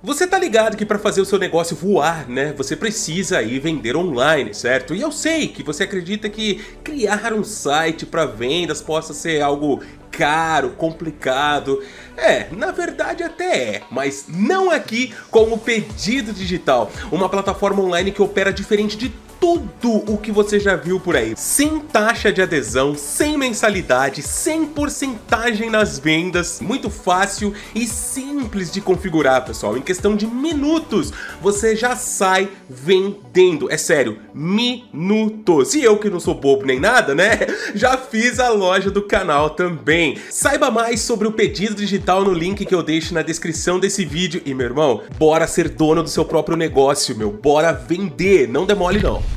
Você tá ligado que para fazer o seu negócio voar, né, você precisa ir vender online, certo? E eu sei que você acredita que criar um site para vendas possa ser algo caro, complicado. Na verdade até é, mas não aqui com o Pedido Digital, uma plataforma online que opera diferente de tudo o que você já viu por aí. Sem taxa de adesão, sem mensalidade, sem porcentagem nas vendas, muito fácil e simples de configurar, pessoal. Em questão de minutos, você já sai vendendo. É sério, minutos. E eu que não sou bobo nem nada, né? Já fiz a loja do canal também. Saiba mais sobre o Pedido Digital no link que eu deixo na descrição desse vídeo. E, meu irmão, bora ser dono do seu próprio negócio, meu. Bora vender, não demole não.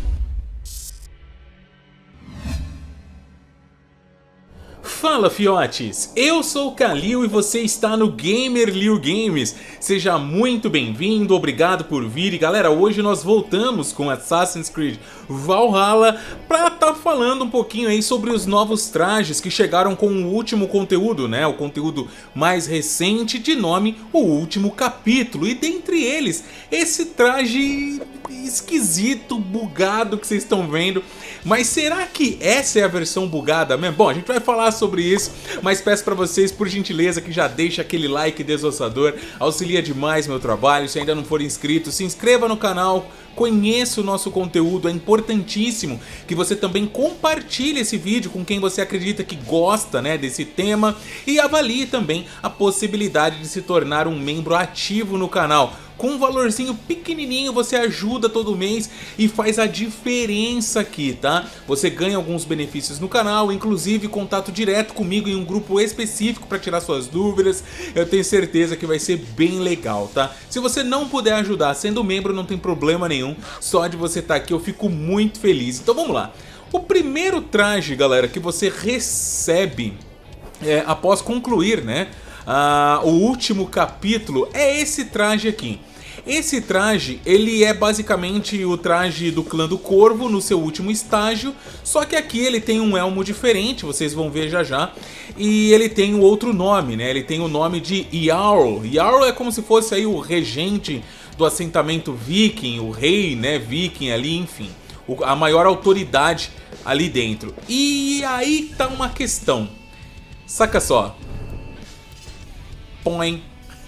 Fala, fiotes! Eu sou o Kalil e você está no Gamer Liu Games. Seja muito bem-vindo, obrigado por vir. E galera, hoje nós voltamos com Assassin's Creed Valhalla para estar falando um pouquinho aí sobre os novos trajes que chegaram com o último conteúdo, né? O conteúdo mais recente de nome O Último Capítulo. E dentre eles, esse traje esquisito, bugado que vocês estão vendo. Mas será que essa é a versão bugada mesmo? Bom, a gente vai falar sobre isso, mas peço para vocês, por gentileza, que já deixe aquele like desossador, auxilia demais meu trabalho. Se ainda não for inscrito, se inscreva no canal, conheça o nosso conteúdo, é importantíssimo que você também compartilhe esse vídeo com quem você acredita que gosta, né, desse tema, e avalie também a possibilidade de se tornar um membro ativo no canal. Com um valorzinho pequenininho você ajuda todo mês e faz a diferença aqui, tá? Você ganha alguns benefícios no canal, inclusive contato direto comigo em um grupo específico para tirar suas dúvidas. Eu tenho certeza que vai ser bem legal, tá? Se você não puder ajudar sendo membro, não tem problema nenhum. Só de você estar aqui eu fico muito feliz. Então vamos lá. O primeiro traje, galera, que você recebe após concluir, né, o último capítulo é esse traje aqui. Esse traje, ele é basicamente o traje do clã do Corvo no seu último estágio, só que aqui ele tem um elmo diferente, vocês vão ver já já, e ele tem um outro nome, né? Ele tem o nome de Jarl. Jarl é como se fosse aí o regente do assentamento viking, o rei, né, viking ali, enfim, a maior autoridade ali dentro. E aí tá uma questão, saca só. Põe.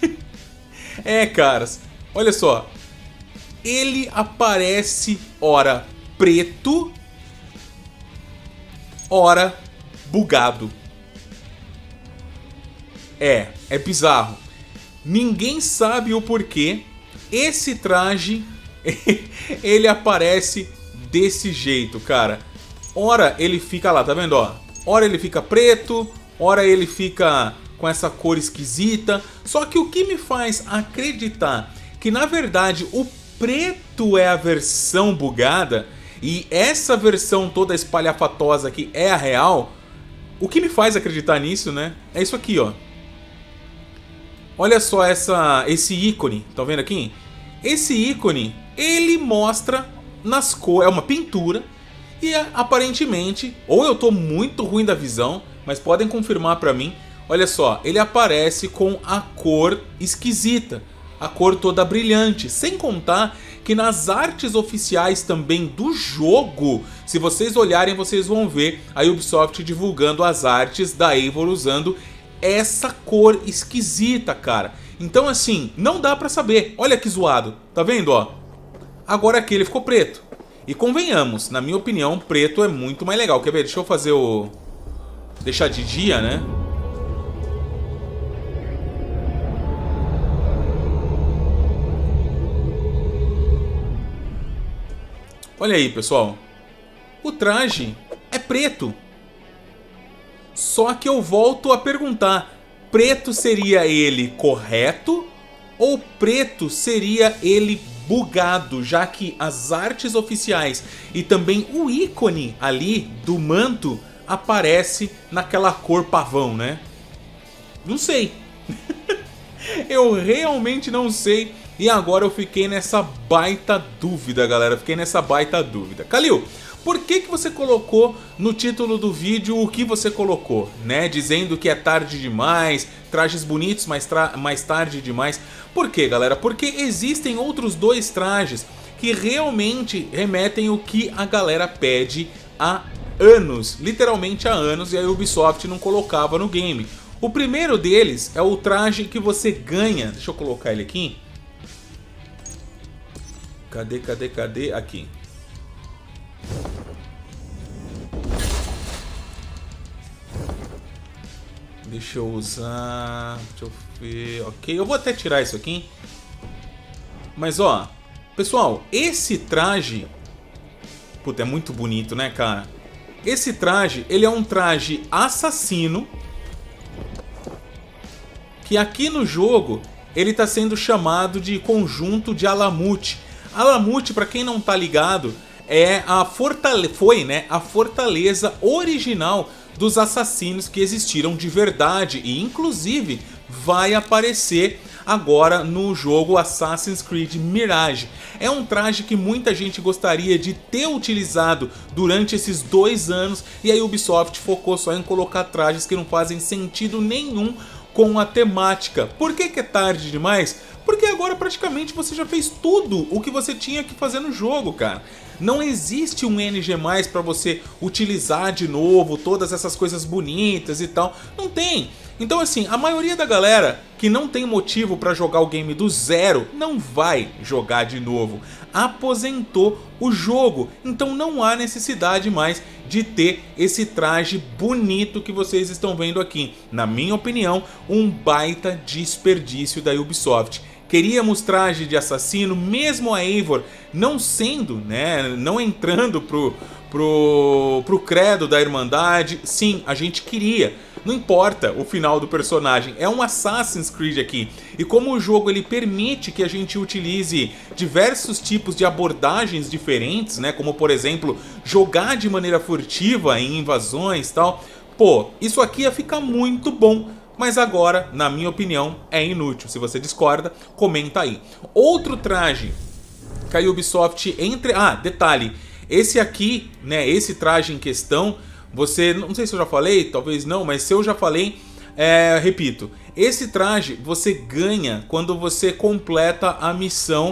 Caras, olha só. Ele aparece ora preto, ora bugado. É bizarro. Ninguém sabe o porquê. Esse traje ele aparece desse jeito, cara. Ora ele fica lá, tá vendo, ó? Ora ele fica preto, ora ele fica com essa cor esquisita. Só que o que me faz acreditar que na verdade o preto é a versão bugada e essa versão toda espalhafatosa aqui é a real, o que me faz acreditar nisso, né, é isso aqui, ó. Olha só esse ícone, estão vendo aqui? Esse ícone, ele mostra nas cores, é uma pintura e aparentemente, ou eu tô muito ruim da visão, mas podem confirmar pra mim. Olha só, ele aparece com a cor esquisita, a cor toda brilhante, sem contar que nas artes oficiais também do jogo, se vocês olharem vocês vão ver a Ubisoft divulgando as artes da Eivor usando essa cor esquisita, cara. Então assim, não dá pra saber, olha que zoado, tá vendo, ó? Agora aqui ele ficou preto, e convenhamos, na minha opinião, preto é muito mais legal. Quer ver, deixa eu fazer deixar de dia, né? Olha aí, pessoal. O traje é preto. Só que eu volto a perguntar. Preto seria ele correto? Ou preto seria ele bugado? Já que as artes oficiais e também o ícone ali do manto aparece naquela cor pavão, né? Não sei. Eu realmente não sei. E agora eu fiquei nessa baita dúvida, galera. Fiquei nessa baita dúvida. Kalil, por que você colocou no título do vídeo o que você colocou, né? Dizendo que é tarde demais, trajes bonitos, mais tarde demais. Por quê, galera? Porque existem outros dois trajes que realmente remetem o que a galera pede há anos, literalmente há anos, e a Ubisoft não colocava no game. O primeiro deles é o traje que você ganha. Deixa eu colocar ele aqui. Cadê? Aqui. Deixa eu usar... Deixa eu ver... Ok, eu vou até tirar isso aqui. Mas ó, pessoal, esse traje... Puta, é muito bonito, né, cara? Esse traje, ele é um traje assassino, que aqui no jogo ele está sendo chamado de conjunto de Alamut. Alamut, para quem não tá ligado, é foi, né, a fortaleza original dos assassinos que existiram de verdade, e inclusive vai aparecer agora no jogo Assassin's Creed Mirage. É um traje que muita gente gostaria de ter utilizado durante esses 2 anos, e a Ubisoft focou só em colocar trajes que não fazem sentido nenhum com a temática. Por que é tarde demais? Porque agora praticamente você já fez tudo o que você tinha que fazer no jogo, cara. Não existe um NG+, para você utilizar de novo todas essas coisas bonitas e tal. Não tem. Então assim, a maioria da galera que não tem motivo para jogar o game do zero não vai jogar de novo. Aposentou o jogo, então não há necessidade mais de ter esse traje bonito que vocês estão vendo aqui. Na minha opinião, um baita desperdício da Ubisoft. Queríamos traje de assassino, mesmo a Eivor não sendo, né, não entrando pro credo da Irmandade. Sim, a gente queria. Não importa o final do personagem, é um Assassin's Creed aqui. E como o jogo ele permite que a gente utilize diversos tipos de abordagens diferentes, né, como por exemplo, jogar de maneira furtiva em invasões e tal, pô, isso aqui ia ficar muito bom. Mas agora, na minha opinião, é inútil. Se você discorda, comenta aí. Outro traje que a Ubisoft entre... Ah, detalhe. Esse aqui, né, esse traje em questão, você... Não sei se eu já falei, talvez não, mas se eu já falei, repito. Esse traje você ganha quando você completa a missão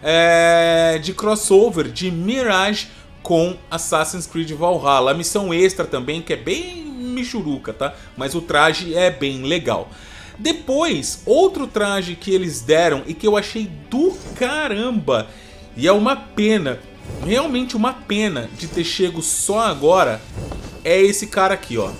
de crossover de Mirage com Assassin's Creed Valhalla. A missão extra também, que é bem michuruca, tá? Mas o traje é bem legal. Depois, outro traje que eles deram e que eu achei do caramba, e é uma pena, realmente uma pena de ter chego só agora, é esse cara aqui, ó.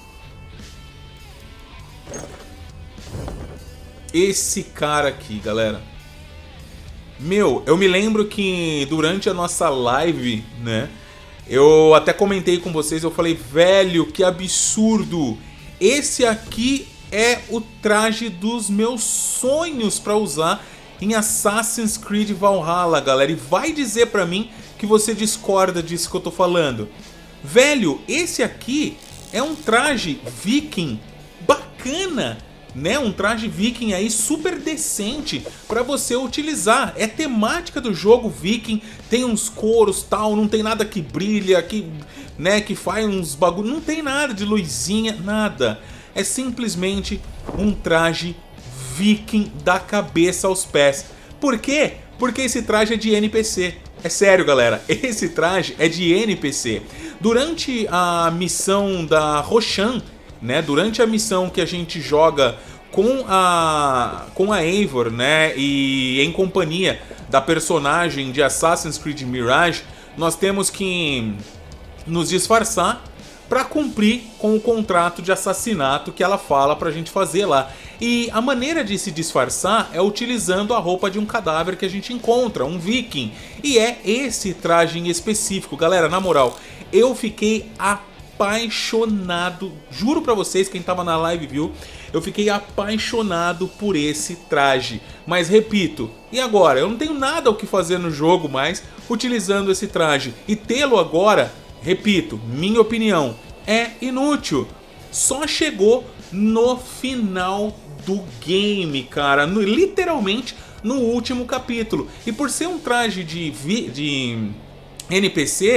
Esse cara aqui, galera. Meu, eu me lembro que durante a nossa live, né, eu até comentei com vocês, eu falei, velho, que absurdo. Esse aqui é o traje dos meus sonhos pra usar em Assassin's Creed Valhalla, galera. E vai dizer pra mim que você discorda disso que eu tô falando. Velho, esse aqui é um traje viking bacana, né? Um traje viking aí super decente pra você utilizar. É temática do jogo viking, tem uns couros tal, não tem nada que brilha, que, né, que faz uns bagulho, não tem nada de luzinha, nada. É simplesmente um traje viking da cabeça aos pés. Por quê? Porque esse traje é de NPC. É sério, galera, esse traje é de NPC. Durante a missão da Roshan, né, durante a missão que a gente joga com a Eivor, né, e em companhia da personagem de Assassin's Creed Mirage, nós temos que nos disfarçar para cumprir com o contrato de assassinato que ela fala pra gente fazer lá. E a maneira de se disfarçar é utilizando a roupa de um cadáver que a gente encontra, um viking. E é esse traje em específico, galera, na moral, eu fiquei apaixonado, juro pra vocês, quem tava na live viu, eu fiquei apaixonado por esse traje. Mas repito, e agora? Eu não tenho nada o que fazer no jogo mais utilizando esse traje. E tê-lo agora, repito, minha opinião, é inútil. Só chegou no final do game, cara, literalmente no último capítulo. E por ser um traje de NPC,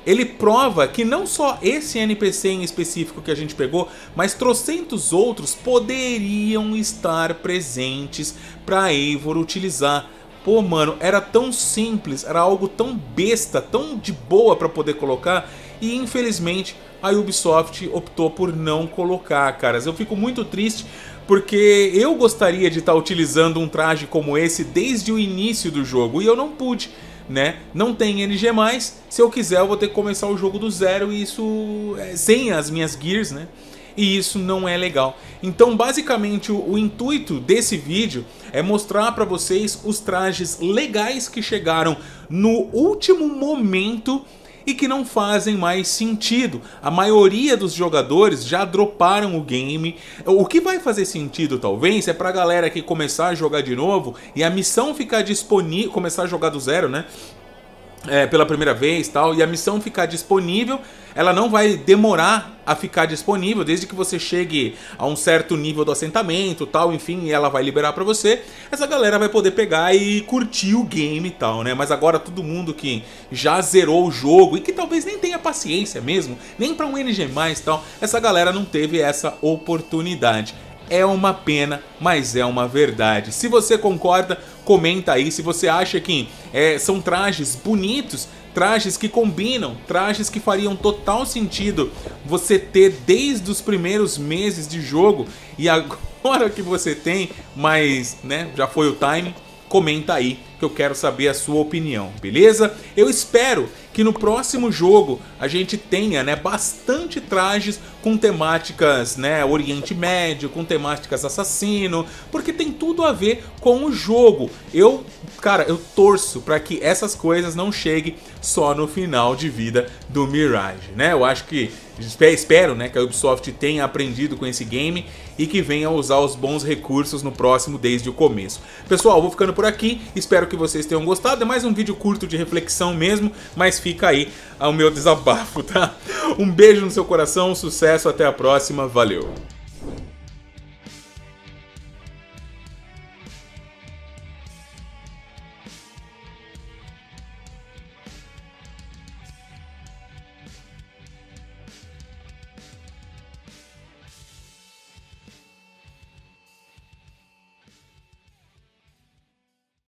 ele prova que não só esse NPC em específico que a gente pegou, mas trocentos outros poderiam estar presentes para a Eivor utilizar. Pô, mano, era tão simples, era algo tão besta, tão de boa para poder colocar, e infelizmente a Ubisoft optou por não colocar, caras. Eu fico muito triste porque eu gostaria de estar utilizando um traje como esse desde o início do jogo e eu não pude, né? Não tem NG+, se eu quiser eu vou ter que começar o jogo do zero e isso sem as minhas gears, né? E isso não é legal. Então basicamente o intuito desse vídeo é mostrar para vocês os trajes legais que chegaram no último momento e que não fazem mais sentido. A maioria dos jogadores já droparam o game. O que vai fazer sentido talvez é pra galera que começar a jogar de novo e a missão ficar disponível, começar a jogar do zero, né? Pela primeira vez tal, e a missão ficar disponível, ela não vai demorar a ficar disponível desde que você chegue a um certo nível do assentamento tal, enfim, e ela vai liberar pra você. Essa galera vai poder pegar e curtir o game e tal, né? Mas agora todo mundo que já zerou o jogo e que talvez nem tenha paciência mesmo, nem pra um NG+, tal, essa galera não teve essa oportunidade. É uma pena, mas é uma verdade. Se você concorda, comenta aí. Se você acha que são trajes bonitos, trajes que combinam, trajes que fariam total sentido você ter desde os primeiros meses de jogo e agora que você tem, mas né, já foi o time, comenta aí que eu quero saber a sua opinião, beleza? Eu espero que no próximo jogo a gente tenha, né, bastante trajes com temáticas, né, Oriente Médio, com temáticas assassino, porque tem tudo a ver com o jogo. Cara, eu torço para que essas coisas não cheguem só no final de vida do Mirage, né? Eu acho que, espero, né, que a Ubisoft tenha aprendido com esse game e que venha usar os bons recursos no próximo desde o começo. Pessoal, vou ficando por aqui, espero que vocês tenham gostado. É mais um vídeo curto de reflexão mesmo, mas fica aí o meu desabafo, tá? Um beijo no seu coração, sucesso, até a próxima, valeu!